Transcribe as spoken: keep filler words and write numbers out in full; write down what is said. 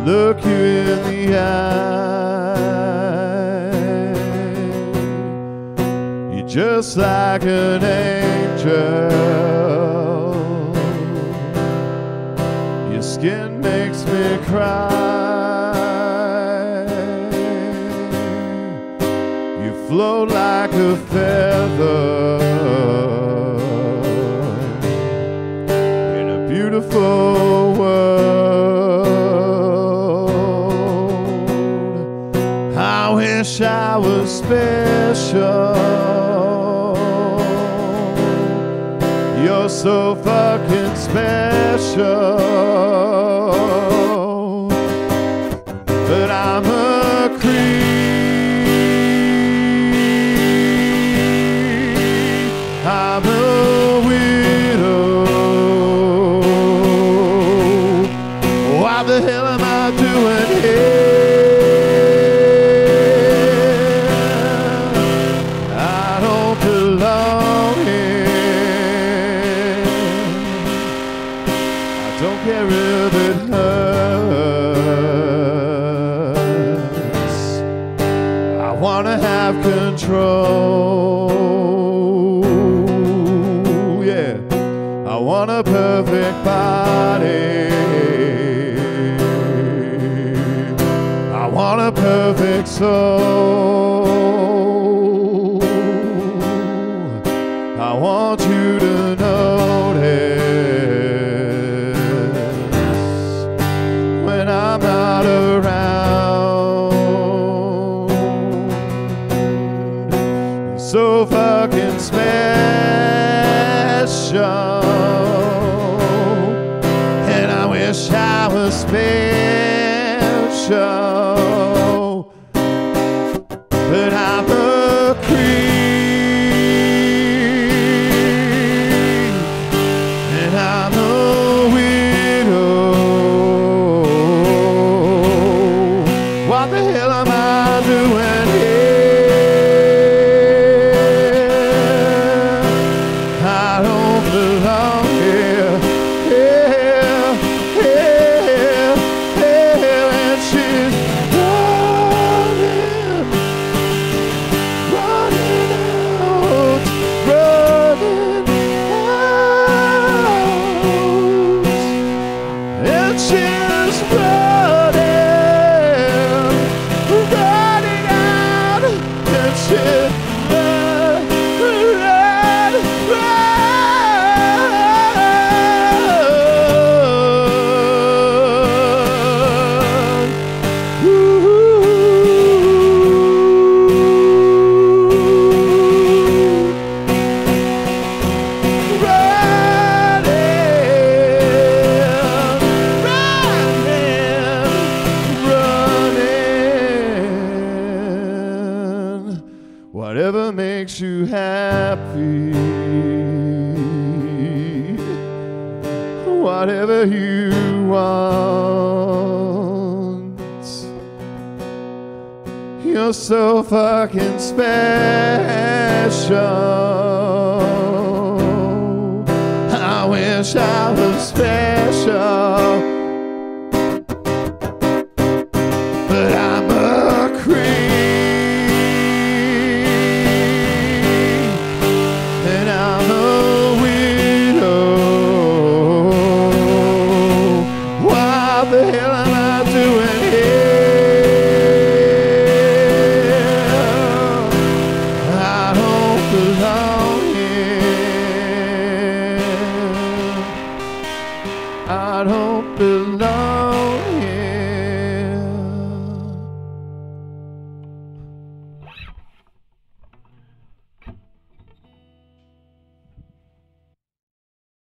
look you in the eye. You're just like an angel. Your skin makes me cry. You float like a feather in a beautiful world. I wish I was special. You're so fucking special. But I'm a creep. I'm a widow. What the hell am I doing here? I don't belong here. I don't care if it hurts. I wanna have control. Yeah, I want a perfect body. I want a perfect soul. I want you to notice when I'm not around. You're so fucking special, and I wish I was special, but I'm a creep, and I'm a widow. What the hell am I doing here? I don't belong here. Here, here, here, and she's running, running out, running out, and she's running, running out, and she's run, run, run. Ooh. Running, running, whatever makes you happy, whatever you want. You're so fucking special. I wish I was special, but I'm a creep, and I'm a widow. What the hell am I doing here? I don't belong here. I don't belong